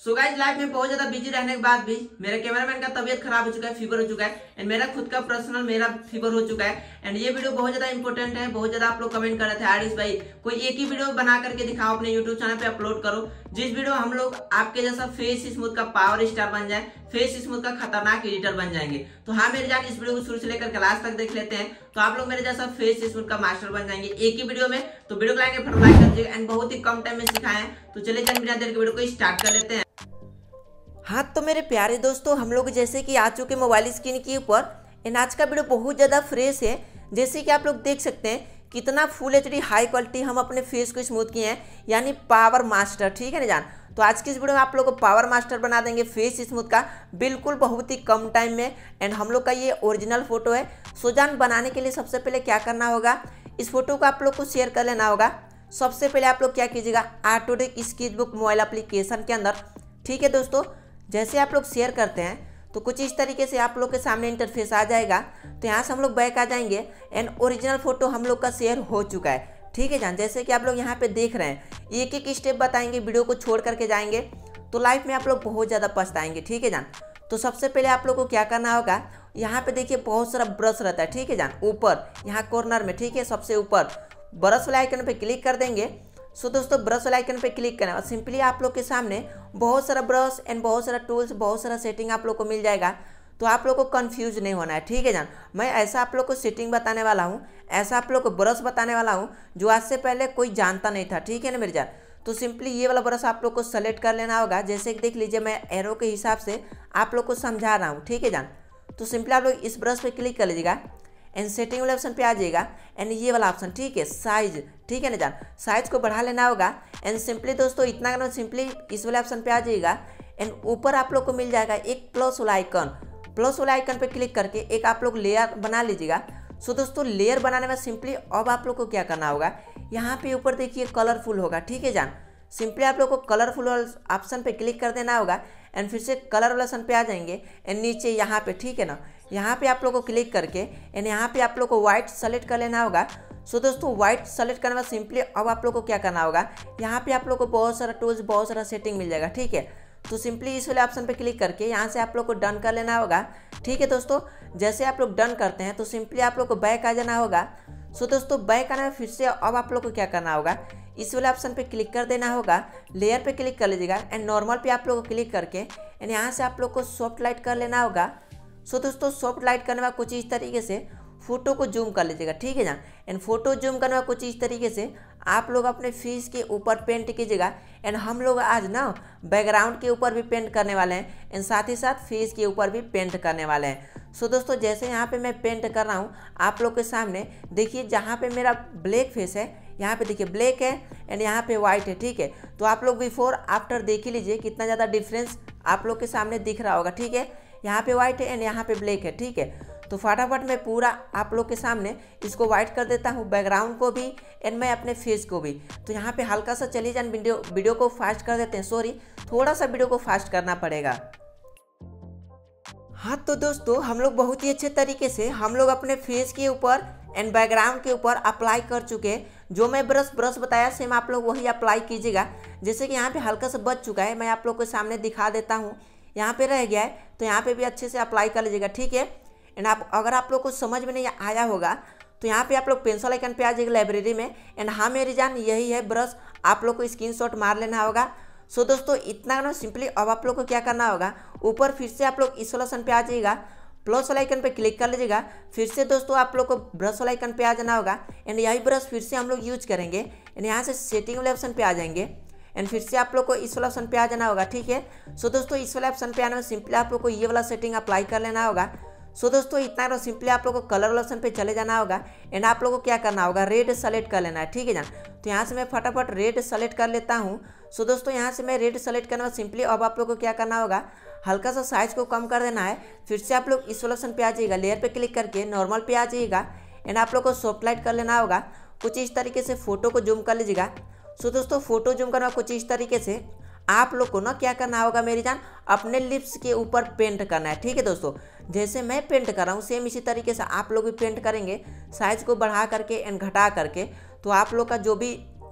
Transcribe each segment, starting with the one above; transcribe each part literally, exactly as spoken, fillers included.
So guys life में बहुत ज्यादा बिजी रहने के बाद भी मेरे कैमरामैन का तबीयत खराब हो चुका है, फीवर हो चुका है एंड मेरा खुद का पर्सनल मेरा फीवर हो चुका है। एंड ये वीडियो बहुत ज्यादा इंपॉर्टेंट है। बहुत ज्यादा आप लोग कमेंट कर रहे थे आरिश भाई कोई एक ही वीडियो बना करके दिखाओ, अपने यूट्यूब चैनल पे अपलोड करो जिस वीडियो हम लोग आपके जैसा फेस स्मूथ का पावर स्टार बन जाए, फेस स्मूथ का खतरनाक एडिटर बन जाएंगे। तो हाँ मेरे जान इस वीडियो को शुरू से लेकर क्लास तक देख लेते हैं तो आप लोग मेरे जैसा फेस स्मूथ का मास्टर बन जाएंगे एक ही वीडियो में। तो वीडियो को लाएंगे फटाफट लाइक कर दीजिएगा एंड बहुत ही कम टाइम में सिखाए हैं। तो चलिए जन बिना देर के वीडियो को स्टार्ट कर लेते हैं। हाँ तो मेरे प्यारे दोस्तों, हम लोग जैसे कि आ चुके मोबाइल स्क्रीन के ऊपर एंड आज का वीडियो बहुत ज़्यादा फ्रेश है। जैसे कि आप लोग देख सकते हैं कितना full H D high quality हम अपने फेस को स्मूथ किए हैं, यानी पावर मास्टर। ठीक है ना जान। तो आज की इस वीडियो में आप लोग को पावर मास्टर बना देंगे फेस स्मूथ का, बिल्कुल बहुत ही कम टाइम में। एंड हम लोग का ये ओरिजिनल फोटो है। सो जान बनाने के लिए सबसे पहले क्या करना होगा, इस फोटो को आप लोग को शेयर कर लेना होगा। सबसे पहले आप लोग क्या कीजिएगा, ऑटोडेस्क स्केचबुक मोबाइल एप्लीकेशन के अंदर। ठीक है दोस्तों, जैसे आप लोग शेयर करते हैं तो कुछ इस तरीके से आप लोग के सामने इंटरफेस आ जाएगा। तो यहाँ से हम लोग बैक आ जाएंगे एंड ओरिजिनल फोटो हम लोग का शेयर हो चुका है। ठीक है जान, जैसे कि आप लोग यहाँ पे देख रहे हैं एक एक स्टेप बताएंगे, वीडियो को छोड़ करके जाएंगे तो लाइफ में आप लोग बहुत ज़्यादा पछताएंगे। ठीक है जान। तो सबसे पहले आप लोग को क्या करना होगा, यहाँ पे देखिए बहुत सारा ब्रश रहता है। ठीक है जान, ऊपर यहाँ कॉर्नर में, ठीक है, सबसे ऊपर ब्रश वाले आइकन पे क्लिक कर देंगे। सो so, दोस्तों ब्रश वाले आइकन पे क्लिक करें और सिंपली आप लोग के सामने बहुत सारा ब्रश एंड बहुत सारा टूल्स, बहुत सारा सेटिंग आप लोग को मिल जाएगा। तो आप लोग को कंफ्यूज नहीं होना है। ठीक है जान, मैं ऐसा आप लोग को सेटिंग बताने वाला हूँ, ऐसा आप लोग को ब्रश बताने वाला हूँ जो आज से पहले कोई जानता नहीं था। ठीक है ना मेरे जान। तो सिंपली ये वाला ब्रश आप लोग को सेलेक्ट कर लेना होगा। जैसे कि देख लीजिए मैं एरो के हिसाब से आप लोग को समझा रहा हूँ। ठीक है जान। तो सिंपली आप लोग इस ब्रश पे क्लिक कर लीजिएगा एंड सेटिंग वाले ऑप्शन पे आ जाएगा एंड ये वाला ऑप्शन, ठीक है, साइज। ठीक है ना जान, साइज को बढ़ा लेना होगा एंड सिंपली दोस्तों इतना करना, सिंपली इस वाले ऑप्शन पे आ जाएगा एंड ऊपर आप लोग को मिल जाएगा एक प्लस वाला आइकन। प्लस वाला आइकन पे क्लिक करके एक आप लोग लेयर बना लीजिएगा। सो दोस्तों लेयर बनाने में सिंपली अब आप लोग को क्या करना होगा, यहाँ पे ऊपर देखिए कलरफुल होगा। ठीक है जान, सिंपली आप लोग को कलरफुल ऑप्शन पे क्लिक कर देना होगा एंड फिर से कलर वाला ऑप्शन पे आ जाएंगे एंड नीचे यहाँ पे, ठीक है ना, यहाँ पे आप लोग को क्लिक करके एंड यहाँ पे आप लोग को व्हाइट सेलेक्ट कर लेना होगा। सो दोस्तों व्हाइट सेलेक्ट करने में सिंपली अब आप लोग को क्या करना होगा, यहाँ पे आप लोग को बहुत सारा टूल्स, बहुत सारा सेटिंग मिल जाएगा। ठीक है, तो सिंपली इस वाले ऑप्शन पे क्लिक करके यहाँ से आप लोग को डन कर लेना होगा। ठीक है दोस्तों, जैसे आप लोग डन करते हैं तो सिंपली आप लोग को बैक आ जाना होगा। सो दोस्तों बैक आने में फिर से अब आप लोग को क्या करना होगा, इस वाले ऑप्शन पे क्लिक कर देना होगा, लेयर पे क्लिक कर लीजिएगा एंड नॉर्मल पे आप लोग को क्लिक करके एंड यहाँ से आप लोग को सॉफ्ट लाइट कर लेना होगा। सो दोस्तों सॉफ्ट लाइट करने में कुछ इस तरीके से फोटो को जूम कर लीजिएगा। ठीक है ना, एंड फोटो जूम करने में कुछ इस तरीके से आप लोग अपने फेस के ऊपर पेंट कीजिएगा। एंड हम लोग आज ना बैकग्राउंड के ऊपर भी पेंट करने वाले हैं एंड साथ ही साथ फेस के ऊपर भी पेंट करने वाले हैं। सो दोस्तों जैसे यहाँ पे मैं पेंट कर रहा हूँ आप लोग के सामने, देखिए जहाँ पे मेरा ब्लैक फेस है यहाँ पे देखिए ब्लैक है एंड यहाँ पे वाइट है। ठीक है, तो आप लोग बिफोर आफ्टर देख ही लीजिए कितना ज़्यादा डिफरेंस आप लोग के सामने दिख रहा होगा। ठीक है, यहाँ पे वाइट है एंड यहाँ पे ब्लैक है। ठीक है, तो फटाफट मैं पूरा आप लोग के सामने इसको वाइट कर देता हूँ, बैकग्राउंड को भी एंड मैं अपने फेस को भी। तो यहाँ पे हल्का सा चलिए जान वीडियो वीडियो को फास्ट कर देते हैं, सॉरी थोड़ा सा वीडियो को फास्ट करना पड़ेगा। हाँ तो दोस्तों हम लोग बहुत ही अच्छे तरीके से हम लोग अपने फेस के ऊपर एंड बैकग्राउंड के ऊपर अप्लाई कर चुके हैं। जो मैं ब्रश ब्रश बताया सेम आप लोग वही अप्लाई कीजिएगा। जैसे कि यहाँ पे हल्का सा बच चुका है, मैं आप लोग के सामने दिखा देता हूँ। यहाँ पे रह गया है तो यहाँ पे भी अच्छे से अप्लाई कर लीजिएगा। ठीक है, एंड आप अगर आप लोग को समझ में नहीं आया होगा तो यहाँ पे आप लोग पेंसिल आइकन पे आ जाइएगा लाइब्रेरी में एंड हाँ मेरी जान यही है ब्रश, आप लोग को स्क्रीनशॉट मार लेना होगा। सो दोस्तों इतना ना सिंपली अब आप लोग को क्या करना होगा, ऊपर फिर से आप लोग इस वाला ऑप्शन पे आ जाइएगा, प्लस वाला आइकन पे क्लिक कर लीजिएगा। फिर से दोस्तों आप लोग को ब्रश वाला आइकन पे आ जाना होगा एंड यही ब्रश फिर से हम लोग यूज करेंगे एंड यहाँ से सेटिंग वाले ऑप्शन पे आ जाएंगे एंड फिर से आप लोग को इस वाला ऑप्शन पे आ जाना होगा। ठीक है, सो दोस्तों इस वाला ऑप्शन पे आने में सिंपली आप लोग को ये वाला सेटिंग अप्लाई कर लेना होगा। सो दोस्तों इतना तो सिंपली आप लोग को कलर वाला ऑप्शन पे चले जाना होगा एंड आप लोग को क्या करना होगा, रेड सेलेक्ट कर लेना है। ठीक है जान, तो यहाँ से मैं फटाफट रेड सेलेक्ट कर लेता हूँ। सो दोस्तों यहाँ से मैं रेड सेलेक्ट करना सिंपली अब आप लोग को क्या करना होगा, हल्का सा साइज को कम कर देना है। फिर से आप लोग इस वाला ऑप्शन पे आ जाइएगा, लेयर पे क्लिक करके नॉर्मल पे आ जाइएगा एंड आप लोग को सॉफ्ट लाइट कर लेना होगा। कुछ इस तरीके से फोटो को जूम कर लीजिएगा। सो दोस्तों फोटो जूम करना कुछ इस तरीके से आप लोग को ना क्या करना होगा मेरी जान, अपने लिप्स के ऊपर पेंट करना है। ठीक है दोस्तों, जैसे मैं पेंट कर रहा हूँ सेम इसी तरीके से आप लोग भी पेंट करेंगे, साइज को बढ़ा करके एंड घटा करके। तो आप लोग का जो भी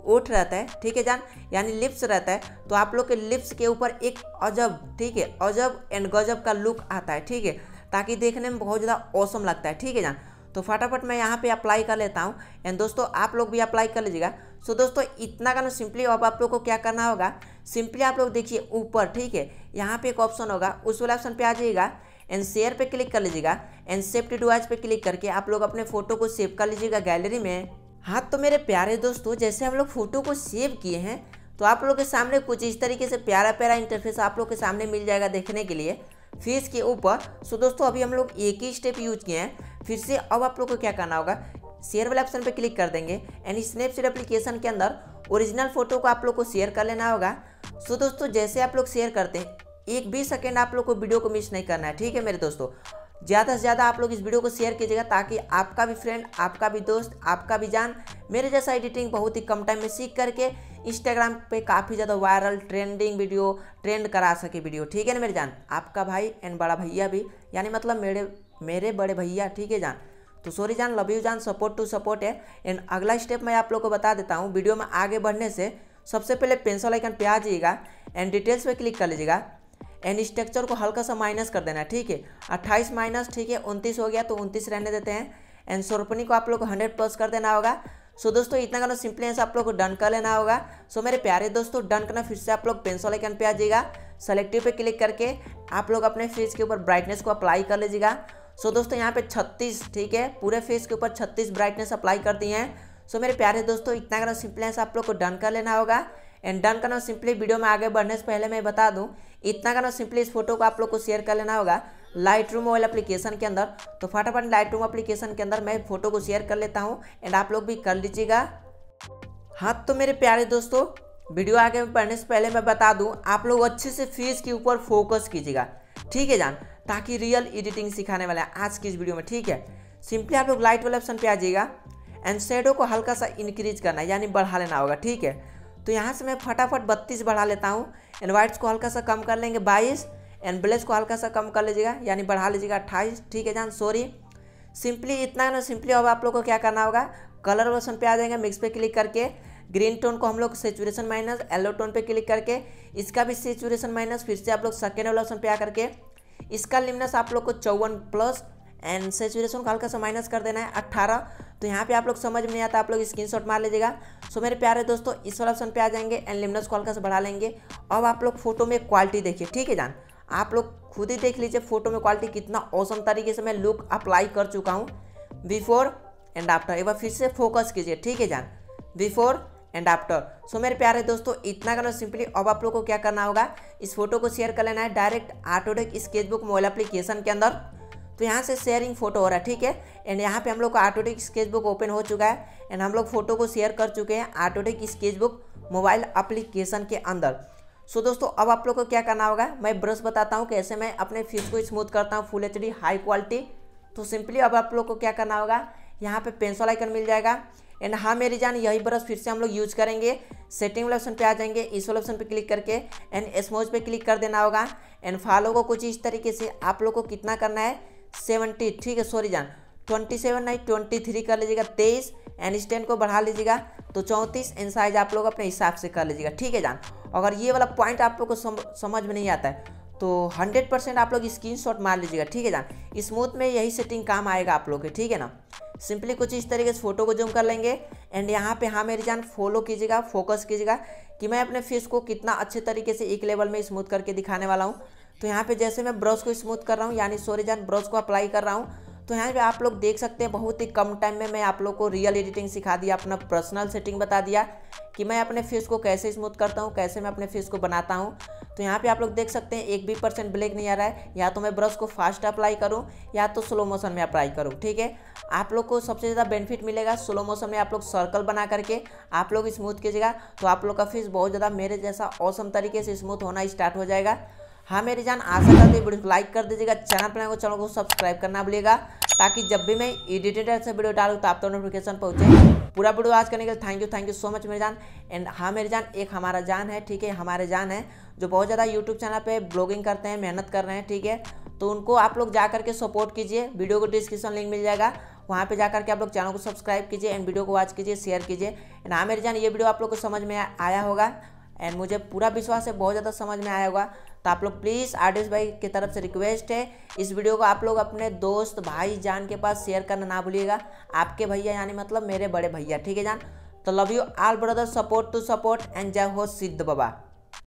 ओठ रहता है, ठीक है जान, यानी लिप्स रहता है, तो आप लोग के लिप्स के ऊपर एक अजब, ठीक है, अजब एंड गजब का लुक आता है, ठीक है, ताकि देखने में बहुत ज़्यादा औसम लगता है, ठीक है जान। तो फटाफट मैं यहाँ पे अप्लाई कर लेता हूँ एंड दोस्तों आप लोग भी अप्लाई कर लीजिएगा। सो दोस्तों इतना करना सिंपली, अब आप लोग को क्या करना होगा, सिंपली आप लोग देखिए ऊपर, ठीक है, यहाँ पे एक ऑप्शन होगा, उस वाले ऑप्शन पे आ जाइएगा एंड शेयर पे क्लिक कर लीजिएगा एंड सेव टू डिवाइस पे क्लिक करके आप लोग अपने फोटो को सेव कर लीजिएगा गैलरी में। हाँ तो मेरे प्यारे दोस्तों, जैसे हम लोग फोटो को सेव किए हैं तो आप लोग के सामने कुछ इस तरीके से प्यारा प्यारा इंटरफेस आप लोग के सामने मिल जाएगा देखने के लिए फेस के ऊपर। सो दोस्तों अभी हम लोग एक ही स्टेप यूज किए हैं, फिर से अब आप लोग को क्या करना होगा, शेयर वाले ऑप्शन पे क्लिक कर देंगे एंड स्नैपचैट एप्लीकेशन के अंदर ओरिजिनल फोटो को आप लोग को शेयर कर लेना होगा। सो दोस्तों जैसे आप लोग शेयर करते हैं एक भी सेकेंड आप लोग को वीडियो को मिस नहीं करना है, ठीक है मेरे दोस्तों। ज़्यादा से ज़्यादा आप लोग इस वीडियो को शेयर कीजिएगा ताकि आपका भी फ्रेंड, आपका भी दोस्त, आपका भी जान मेरे जैसा एडिटिंग बहुत ही कम टाइम में सीख करके इंस्टाग्राम पे काफ़ी ज़्यादा वायरल ट्रेंडिंग वीडियो ट्रेंड करा सके वीडियो, ठीक है ना मेरे जान, आपका भाई एंड बड़ा भैया भी, यानी मतलब मेरे मेरे बड़े भैया, ठीक है जान। तो सॉरी जान, लव यू जान, सपोर्ट टू सपोर्ट है। एंड अगला स्टेप मैं आप लोग को बता देता हूँ, वीडियो में आगे बढ़ने से सबसे पहले पेंसिल आइकन पे आ जाइएगा एंड डिटेल्स पे क्लिक कर लीजिएगा एंड स्ट्रक्चर को हल्का सा माइनस कर देना है, ठीक है, अट्ठाईस माइनस, ठीक है, उनतीस हो गया तो उनतीस रहने देते हैं एंड शॉर्पनिंग को आप लोग को हंड्रेड प्लस कर देना होगा। सो दोस्तों इतना करना सिंपली ऐसा आप लोग को डन कर लेना होगा। सो मेरे प्यारे दोस्तों डन करना, फिर से आप लोग पेंसिल आइकन पे आ जाइएगा, सेलेक्टिव पे क्लिक करके आप लोग अपने फेस के ऊपर ब्राइटनेस को अप्लाई कर लीजिएगा। सो दोस्तों यहाँ पे छत्तीस, ठीक है, पूरे फेस के ऊपर छत्तीस ब्राइटनेस अप्लाई कर दी हैं। सो मेरे प्यारे दोस्तों इतना करना सिंपली ऐसा आप लोग को डन कर लेना होगा एंड डन करना सिंपली, वीडियो में आगे बढ़ने से पहले मैं बता दूं, इतना करना सिंपली इस फोटो को आप लोग को शेयर कर लेना होगा लाइट रूम मोबाइल एप्लीकेशन के अंदर। तो फटाफट लाइट रूम एप्लीकेशन के अंदर मैं फोटो को शेयर कर लेता हूं एंड आप लोग भी कर लीजिएगा। हाँ तो मेरे प्यारे दोस्तों वीडियो आगे बढ़ने से पहले मैं बता दूं, आप लोग अच्छे से फेस के ऊपर फोकस कीजिएगा, ठीक है जान, ताकि रियल एडिटिंग सिखाने वाला है आज की इस वीडियो में, ठीक है। सिंपली आप लोग लाइट वाले ऑप्शन पे आ जाइएगा एंड शेडो को हल्का सा इंक्रीज करना है, यानी बढ़ा लेना होगा, ठीक है। तो यहाँ से मैं फटाफट बत्तीस बढ़ा लेता हूँ एंड वाइट्स को हल्का सा कम कर लेंगे बाईस एंड ब्लैक्स को हल्का सा कम कर लीजिएगा, यानी बढ़ा लीजिएगा अट्ठाईस, ठीक है जान, सॉरी। सिंपली इतना ना, सिंपली अब आप लोग को क्या करना होगा, कलर वर्सन पे आ जाएंगे, मिक्स पे क्लिक करके ग्रीन टोन को हम लोग सेचुरेशन माइनस, येलो टोन पे क्लिक करके इसका भी सेचुरेशन माइनस, फिर से आप लोग सेकेंड वाला ऑप्शन पे आ करके इसका लिमनेस आप लोग को चौवन प्लस एंड सेचुरेशन को हल्का सा माइनस कर देना है अट्ठारह। तो यहाँ पे आप लोग समझ में नहीं आता, आप लोग स्क्रीनशॉट मार लीजिएगा। सो मेरे प्यारे दोस्तों इस वाला ऑप्शन पे आ जाएंगे एंड लिमनेस को हल्का सा बढ़ा लेंगे। अब आप लोग फोटो में क्वालिटी देखिए, ठीक है जान, आप लोग खुद ही देख लीजिए फोटो में क्वालिटी कितना औसम तरीके से मैं लुक अप्लाई कर चुका हूँ बिफोर एंड आफ्टर। एक बार फिर से फोकस कीजिए, ठीक है जान, बिफोर एंड आफ्टर। सो मेरे प्यारे दोस्तों इतना करना सिंपली, अब आप लोग को क्या करना होगा, इस फोटो को शेयर कर लेना है direct Autodesk Sketchbook mobile application के अंदर। तो यहाँ से शेयरिंग फोटो हो रहा है, ठीक है, एंड यहाँ पे हम लोग का ऑटोडेस्क स्केचबुक ओपन हो चुका है एंड हम लोग फोटो को शेयर कर चुके हैं ऑटोडेस्क स्केचबुक मोबाइल एप्लीकेशन के अंदर। सो दोस्तों अब आप लोग को क्या करना होगा, मैं ब्रश बताता हूँ कैसे मैं अपने फेस को स्मूथ करता हूँ full H D high quality. तो सिंपली अब आप लोग को क्या करना होगा, यहाँ पे पेंसिल आइकन मिल जाएगा एंड हाँ मेरी जान यही ब्रश फिर से हम लोग यूज करेंगे। सेटिंग वाले ऑप्शन पे आ जाएंगे, इस वाले ऑप्शन पे क्लिक करके एंड स्मोज पे क्लिक कर देना होगा एंड फॉलो को कुछ इस तरीके से आप लोग को कितना करना है, सेवेंटी, ठीक है, सॉरी जान, ट्वेंटी सेवन नहीं ट्वेंटी थ्री कर लीजिएगा, तेईस एंड स्टैंड को बढ़ा लीजिएगा तो चौंतीस एंड साइज आप लोग अपने हिसाब से कर लीजिएगा, ठीक है जान। अगर ये वाला पॉइंट आप लोग को सम, समझ में नहीं आता है तो हंड्रेड परसेंट आप लोग स्क्रीनशॉट मार लीजिएगा, ठीक है जान। स्मूथ में यही सेटिंग काम आएगा आप लोग के, ठीक है ना। सिंपली कुछ इस तरीके से फोटो को जूम कर लेंगे एंड यहाँ पे हाँ मेरी जान फॉलो कीजिएगा, फोकस कीजिएगा कि मैं अपने फेस को कितना अच्छे तरीके से एक लेवल में स्मूथ करके दिखाने वाला हूँ। तो यहाँ पे जैसे मैं ब्रश को स्मूथ कर रहा हूँ, यानी सॉरी जान ब्रश को अप्लाई कर रहा हूँ, तो यहाँ पे आप लोग देख सकते हैं बहुत ही कम टाइम में मैं आप लोग को रियल एडिटिंग सिखा दिया, अपना पर्सनल सेटिंग बता दिया कि मैं अपने फेस को कैसे स्मूथ करता हूँ, कैसे मैं अपने फेस को बनाता हूँ। तो यहाँ पे आप लोग देख सकते हैं एक भी परसेंट ब्लैक नहीं आ रहा है, या तो मैं ब्रश को फास्ट अप्लाई करूँ या तो स्लो मोशन में अप्लाई करूँ, ठीक है। आप लोग को सबसे ज़्यादा बेनिफिट मिलेगा स्लो मोशन में, आप लोग सर्कल बना करके आप लोग स्मूथ कीजिएगा तो आप लोग का फेस बहुत ज़्यादा मेरे जैसा औसम तरीके से स्मूथ होना स्टार्ट हो जाएगा। हाँ मेरी जान आशा करते हैं वीडियो को लाइक कर दीजिएगा, चैनल पर चैनल को सब्सक्राइब करना भूलिएगा ताकि जब भी मैं एडिटेड से वीडियो डालूँ तो आप तो नोटिफिकेशन पहुँचे। पूरा वीडियो आज करने के लिए thank you thank you so much मेरी जान। एंड हाँ मेरी जान एक हमारा जान है, ठीक है, हमारे जान है जो बहुत ज़्यादा यूट्यूब चैनल पे ब्लॉगिंग करते हैं, मेहनत कर रहे हैं, ठीक है। तो उनको आप लोग जा करके सपोर्ट कीजिए, वीडियो को डिस्क्रिप्शन लिंक मिल जाएगा, वहाँ पे जाकर के आप लोग चैनल को सब्सक्राइब कीजिए एंड वीडियो को वॉच कीजिए, शेयर कीजिए। एंड हाँ मेरे जान, ये वीडियो आप लोग को समझ में आया होगा एंड मुझे पूरा विश्वास है बहुत ज़्यादा समझ में आया होगा। तो आप लोग प्लीज़ आर भाई की तरफ से रिक्वेस्ट है, इस वीडियो को आप लोग अपने दोस्त भाई जान के पास शेयर करना ना भूलिएगा। आपके भैया यानी मतलब मेरे बड़े भैया, ठीक है जान। तो love you all brother, support to support and जय हो सिद्ध बाबा।